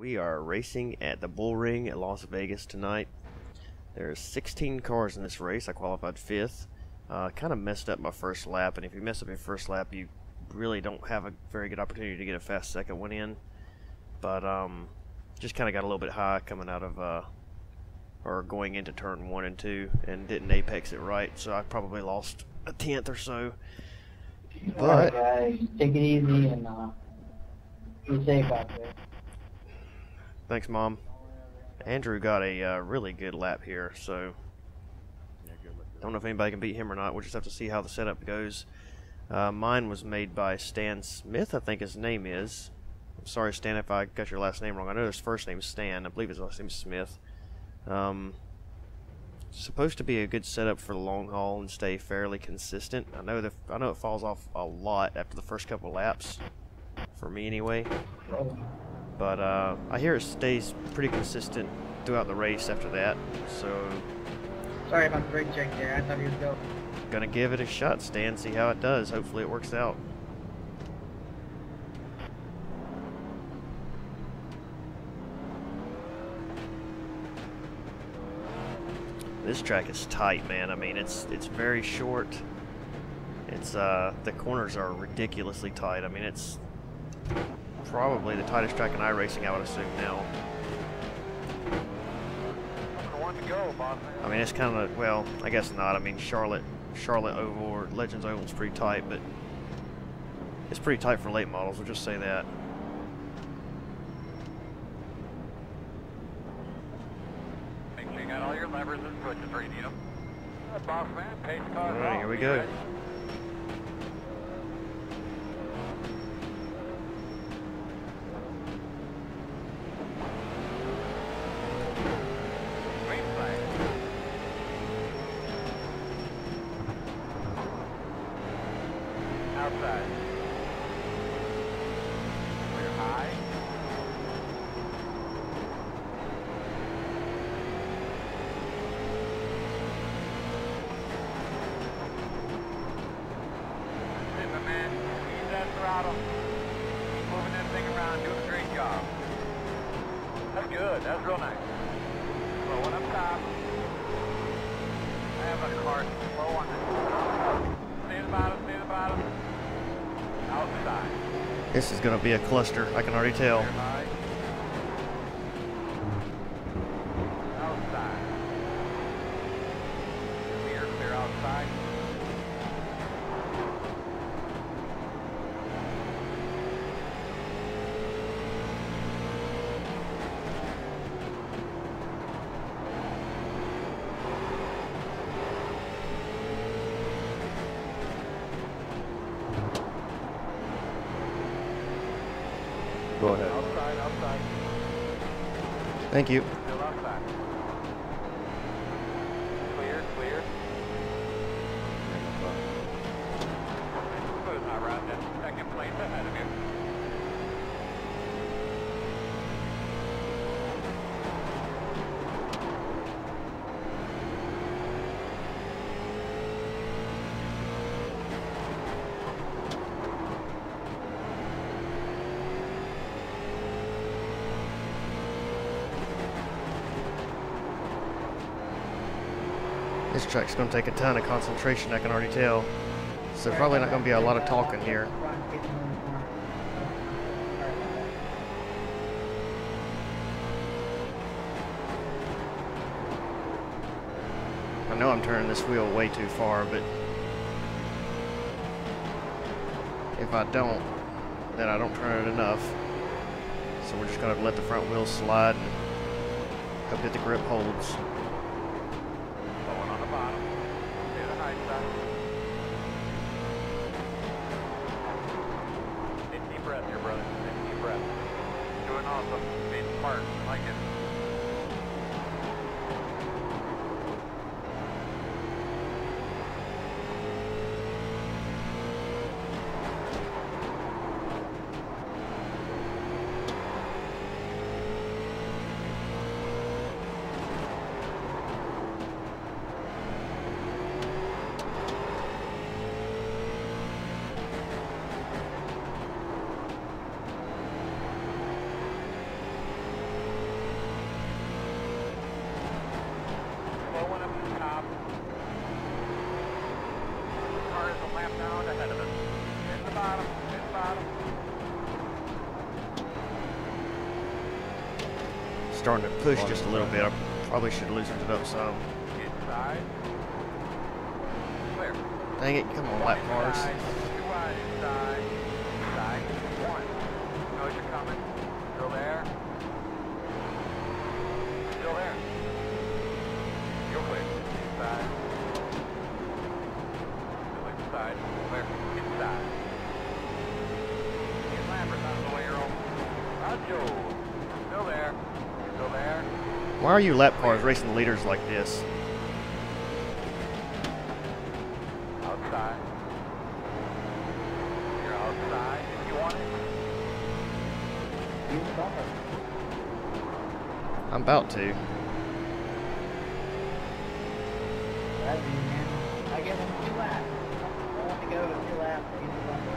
We are racing at the BullRing at Las Vegas tonight. There's 16 cars in this race. I qualified 5th. Kind of messed up my first lap, and if you mess up your first lap, you really don't have a very good opportunity to get a fast second one in. But just kind of got a little bit high coming out of or going into turn 1 and 2, and didn't apex it right, so I probably lost a tenth or so. But guys, take it easy and be safe out there. Thanks, Mom. Andrew got a really good lap here, so don't know if anybody can beat him or not. We'll just have to see how the setup goes. Mine was made by Stan Smith, I think his name is. I'm sorry, Stan, if I got your last name wrong. I know his first name is Stan. I believe his last name is Smith. Supposed to be a good setup for the long haul and stay fairly consistent. I know it falls off a lot after the first couple laps, for me anyway. But I hear it stays pretty consistent throughout the race after that. So Sorry about the brake check there. I thought he was going. Gonna give it a shot, Stan. See how it does. Hopefully it works out. This track is tight, man. I mean, it's very short. It's the corners are ridiculously tight. I mean, it's probably the tightest track in iRacing, I would assume now. I mean, it's kind of, well, I guess not. I mean, Charlotte Oval or Legends Oval is pretty tight, but it's pretty tight for late models. We'll just say that. All your levers and switches where you need them. Boss man, pace car. Alright, here we go. Green flag. Outside. Clear high. Keep moving that thing around, doing a great job. That's good, that's real nice. Slow one up top. I have a car slow on this. Stay at the bottom, stay at the bottom. Outside. This is going to be a cluster, I can already tell. Outside. Clear outside. Go ahead. Outside. Thank you. Still outside. Clear. Good, around that second place ahead of you. This track's going to take a ton of concentration, I can already tell. So probably not going to be a lot of talking here. I know I'm turning this wheel way too far, but if I don't, then I don't turn it enough. So we're just going to let the front wheels slide and hope that the grip holds. Doing awesome. Being smart. I like it. starting to push just a little bit. I probably should have loosened it up some. Inside. Clear. Dang it, come on, lap cars. Inside. Too wide inside. Inside. One. Knows you're coming. Still there. Still there. You're clear. Inside. Still inside. Clear. Inside. Get Lambert out of the way, you're over. Roger. Still there. Still there. Why are you lap cars racing the leaders like this? Outside. You're outside if you want it. Use the bumper. I'm about to. That's easy, man. I give them 2 laps. I want to go to 2 laps. Use the bumper.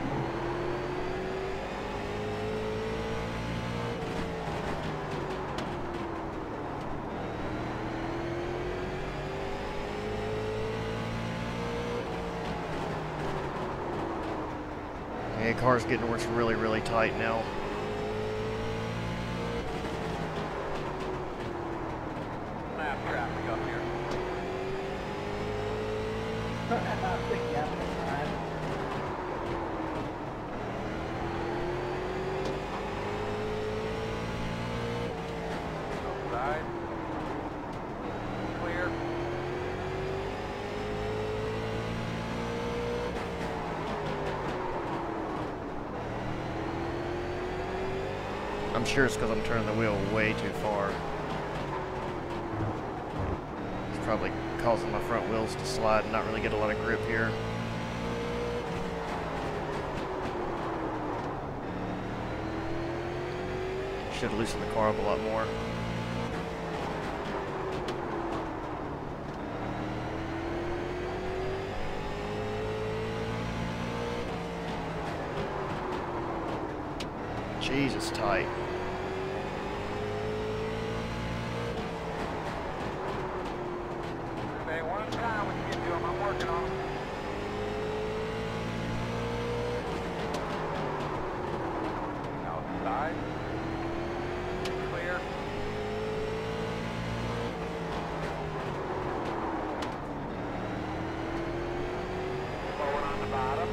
Yeah, car's getting where it's really, really tight now. Lap traffic up here. I think that's fine. Outside. Clear. I'm sure it's because I'm turning the wheel way too far. It's probably causing my front wheels to slide and not really get a lot of grip here. Should have loosened the car up a lot more. Jesus, tight. Hey, one at a time when you get to them. I'm working on them. Outside. Clear. Forward on the bottom.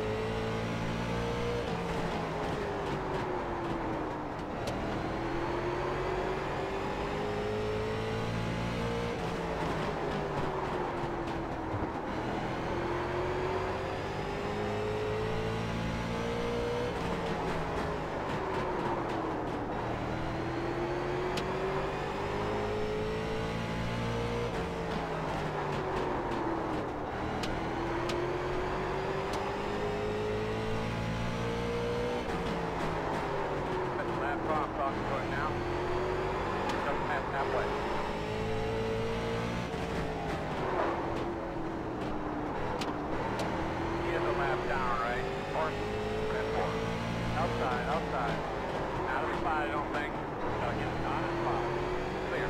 Outside. Out of spot, I don't think. Gotta get it on the spot. Clear.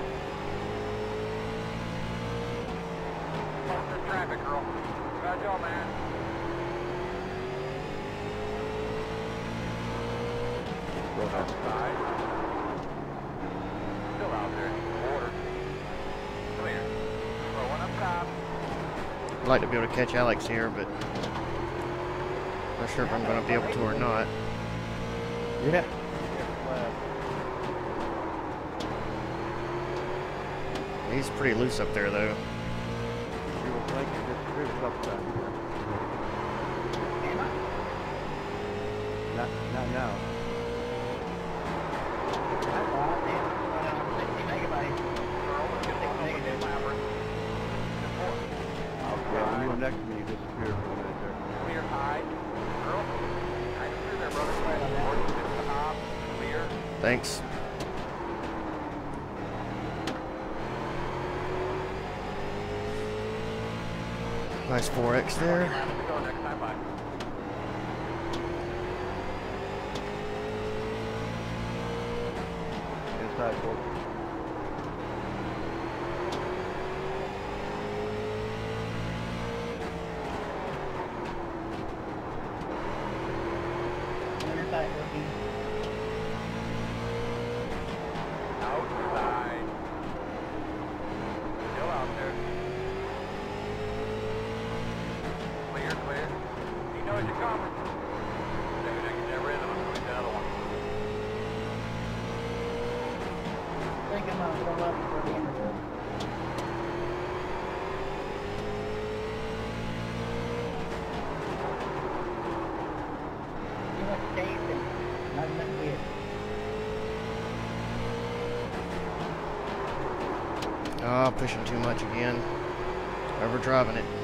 Off the traffic, girl. Good job, man. Outside. Still out there. Border. Clear. Throw one up top. I'd like to be able to catch Alex here, but not sure if I'm going to be able to or not. Yeah. He's pretty loose up there, though. You were thinking this cruise up there. Am I? Not now. I thought, man, 60 megabytes. Yeah, when you were next to me, you disappeared for a minute there. Clear high. Girl. Hang it through there, brother. Clear. Thanks. Nice 4X there. Go next time, bye. Inside forward. Inside working. Outside. I'm gonna pull up before the end of this. Too much tape and not enough gear. Oh, pushing too much again. Over driving it.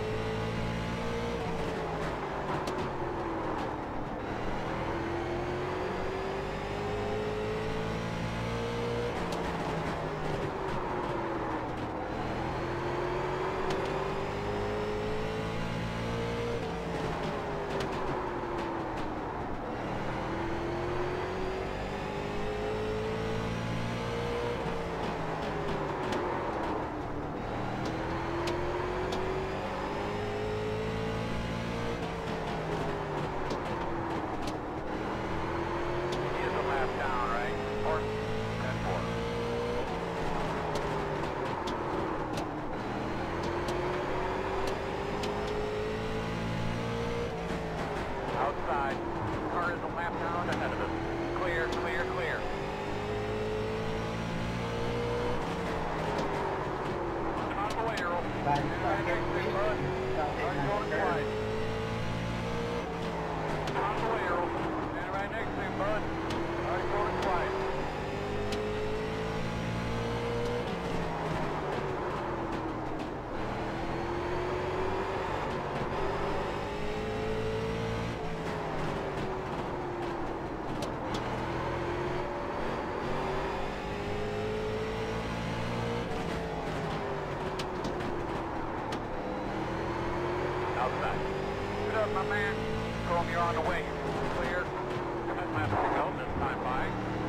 Outside. Car is a lap down ahead of us. Clear, clear, clear. On the way, Earl. By the time they're free, Car's going twice. On the way, Earl. Stand right next to him, bud. Car's going twice. Outside. Good up, my man. Chrome, you're on the way. Clear. Come in, last signal. This time by.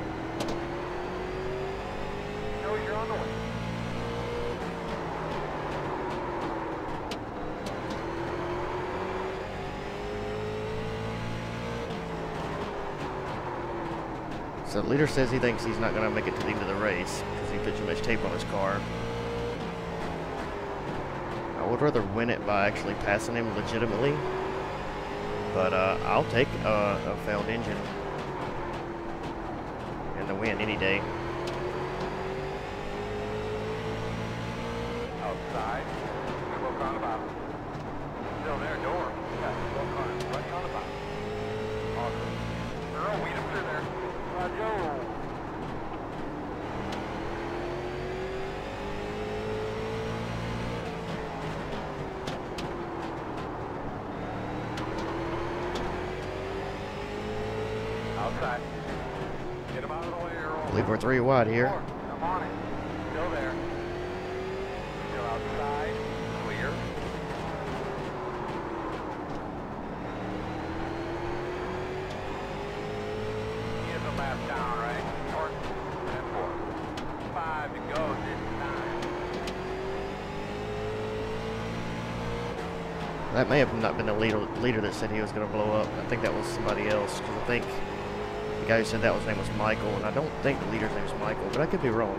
Show you're on the way. So the leader says he thinks he's not going to make it to the end of the race because he put too much tape on his car. I would rather win it by actually passing him legitimately, but I'll take a failed engine and the win any day. Outside. Look on the bottom. Still there, door. Yeah, look on it. Right on the bottom. Awesome. Earl, weed him through there. Joe. Outside. Get him out of the way, Earl. I believe we're 3 wide here. I'm on it. Still there. Still outside. Clear. He is a lap down, right? North and 4. 5 to go this time. That may have not been the leader that said he was going to blow up. I think that was somebody else, because I think the guy who said that was name was Michael, and I don't think the leader's name is Michael, but I could be wrong.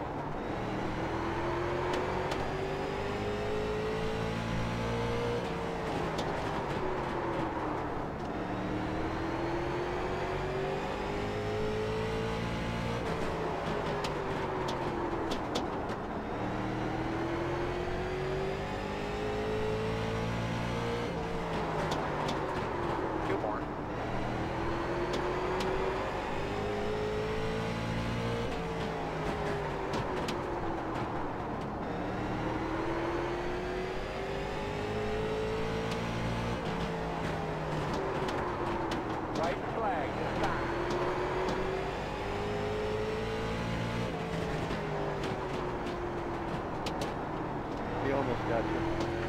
Two more. Right flag this time. He almost got you.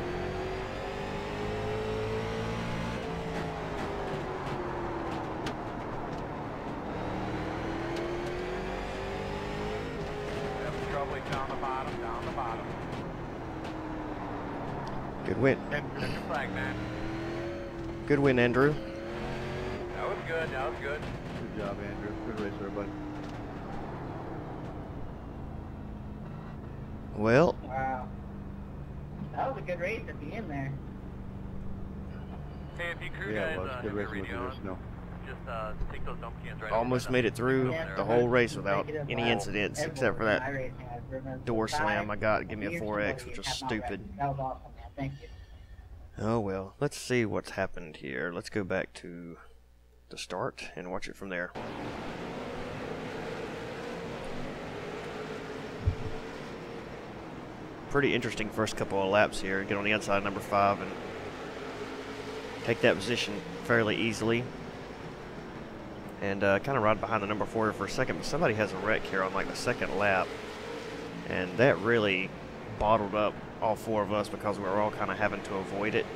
Having trouble down the bottom, down the bottom. Good win. Check your flag, man. Good win, Andrew. That was good, that was good. Good job, Andrew. Good race, everybody. Well, Wow. That was a good race at the end there. Hey, if you crew Yeah, guys it was. Good have race your with radio the on, snow. just take those dump cans right Almost made it through Yeah. the whole race without Make it a any wild incidents, airport except for in that IRacing. I remember door the slam I guy, got. Give me a you 4X, somebody which was had not read. stupid. That was awesome, man. Thank you. Oh well, let's see what's happened here. Let's go back to the start and watch it from there. Pretty interesting first couple of laps here. Get on the outside of number 5 and take that position fairly easily. And kind of ride behind the number 4 for a second, but somebody has a wreck here on like the second lap. And that really bottled up all 4 of us because we were all kind of having to avoid it.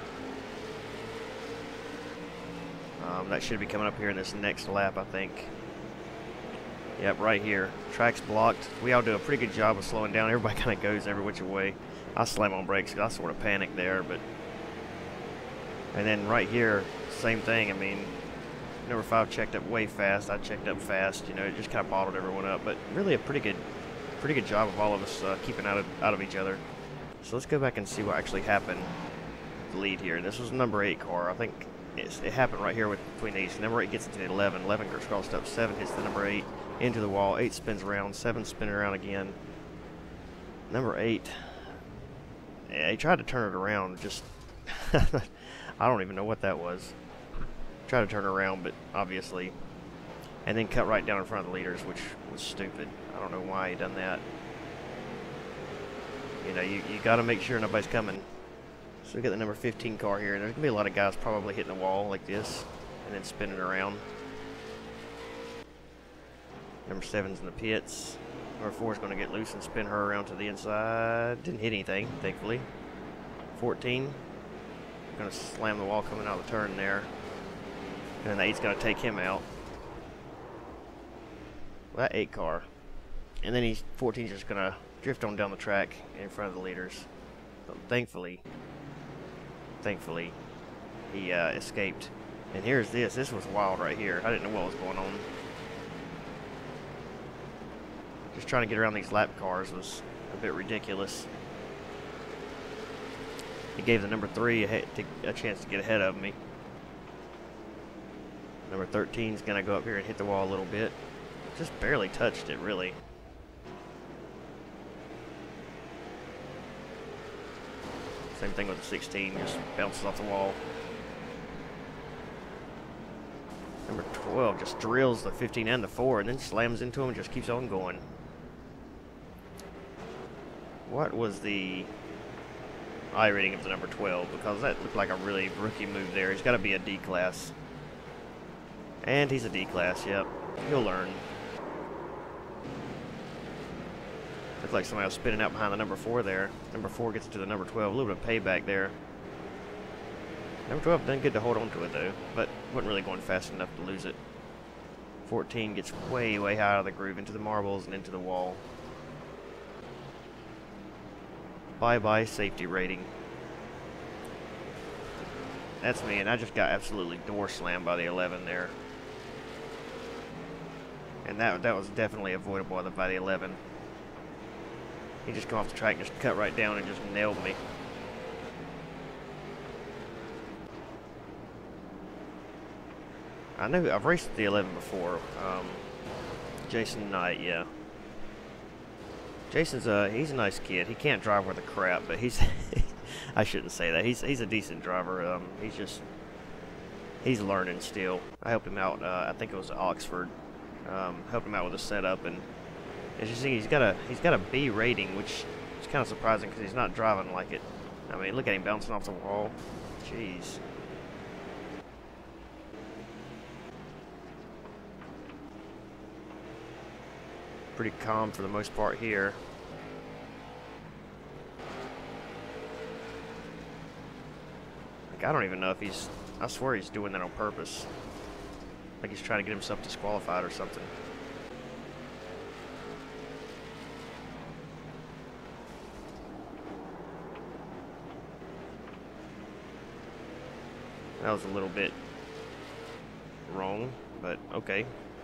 That should be coming up here in this next lap, I think. Yep, right here. Track's blocked. We all do a pretty good job of slowing down. Everybody kind of goes every which way. I slam on brakes because I sort of panicked there, but... And then right here, same thing. I mean, number 5 checked up way fast. I checked up fast. You know, it just kind of bottled everyone up. But really a pretty good job of all of us keeping out of each other. So let's go back and see what actually happened. The lead here. This was number 8 car. I think it happened right here between these. Number 8 gets into the 11. 11 gets crossed up. 7 hits the number 8 into the wall. 8 spins around. 7 spinning around again. Number 8. Yeah, he tried to turn it around. Just I don't even know what that was. Tried to turn it around, but obviously, and then cut right down in front of the leaders, which was stupid. I don't know why he done that. You know, you got to make sure nobody's coming. So we got the number 15 car here, and there's gonna be a lot of guys probably hitting the wall like this, and then spinning around. Number 7's in the pits. Number 4 is going to get loose and spin her around to the inside. Didn't hit anything, thankfully. 14. Going to slam the wall coming out of the turn there. And then the 8's going to take him out. Well, that 8 car. And then 14's just going to drift on down the track in front of the leaders. But thankfully, he escaped. And here's this. This was wild right here. I didn't know what was going on. Just trying to get around these lap cars was a bit ridiculous. He gave the number 3 a chance to get ahead of me. Number 13 is going to go up here and hit the wall a little bit. Just barely touched it, really. Same thing with the 16, just bounces off the wall. Number 12 just drills the 15 and the 4 and then slams into him and just keeps on going. What was the I rating of the number 12? Because that looked like a really rookie move there. He's got to be a D class. And he's a D class, yep. He'll learn. Looks like somebody was spinning out behind the number 4 there. Number 4 gets into the number 12. A little bit of payback there. Number 12 done good to hold on to it though, but wasn't really going fast enough to lose it. 14 gets way, way high out of the groove into the marbles and into the wall. Bye-bye safety rating. That's me, and I just got absolutely door slammed by the 11 there. And that was definitely avoidable by the 11. He just come off the track and just cut right down and just nailed me. I know I've raced the 11 before. Jason Knight, yeah. Jason's he's a nice kid. He can't drive worth a crap, but he's I shouldn't say that. He's a decent driver. He's learning still. I helped him out. I think it was at Oxford. Helped him out with the setup, and as you see, he's got a B rating, which is kind of surprising because he's not driving like it. I mean, look at him bouncing off the wall. Jeez. Pretty calm for the most part here. Like, I don't even know if I swear he's doing that on purpose. Like he's trying to get himself disqualified or something. That was a little bit wrong, but okay.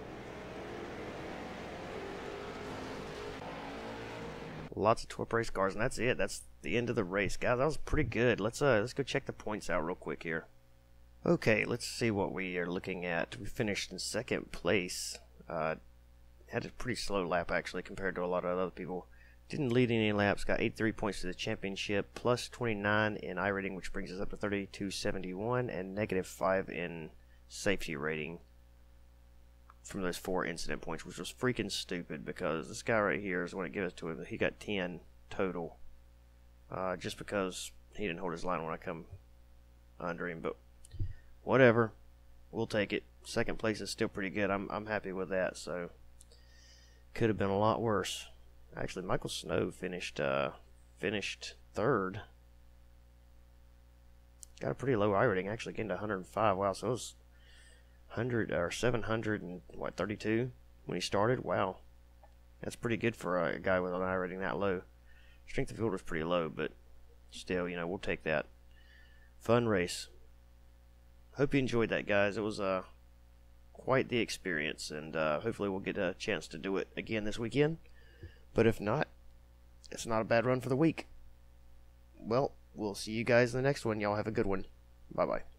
Lots of top race cars, and that's it. That's the end of the race, guys. That was pretty good. Let's go check the points out real quick here. Okay, let's see what we are looking at. We finished in second place. Had a pretty slow lap actually compared to a lot of other people. Didn't lead any laps, got 83 points to the championship, plus 29 in iRating, which brings us up to 3271, and negative 5 in safety rating from those 4 incident points, which was freaking stupid because this guy right here is when it gives to him. He got 10 total, just because he didn't hold his line when I come under him. But whatever, we'll take it. Second place is still pretty good. I'm happy with that. So could have been a lot worse. Actually, Michael Snow finished third. Got a pretty low iRating. Actually, getting to 105. Wow, so it was 100 or 732 when he started. Wow, that's pretty good for a guy with an iRating that low. Strength of field was pretty low, but still, you know, we'll take that. Fun race. Hope you enjoyed that, guys. It was quite the experience, and hopefully we'll get a chance to do it again this weekend. But if not, it's not a bad run for the week. Well, we'll see you guys in the next one. Y'all have a good one. Bye-bye.